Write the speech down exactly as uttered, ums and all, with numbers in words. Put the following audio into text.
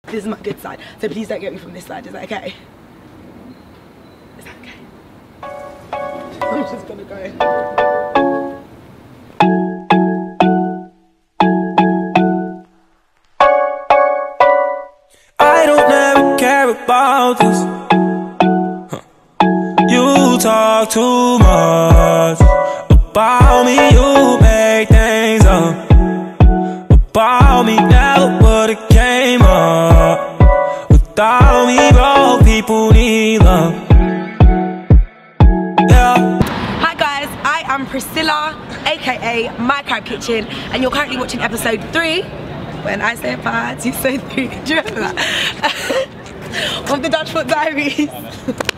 This is my good side, so please don't get me from this side. Is that okay? Is that okay? I'm just gonna go. I don't ever care about this. Huh. You talk too much about me, you make things up. About me never would've came up. Without me, bro, people need love. Yeah. Hi guys, I am Priscilla, aka My Carib Kitchen, and you're currently watching episode three. When I say part, you say three. Do you remember that? Of the Dutch Foot Diaries.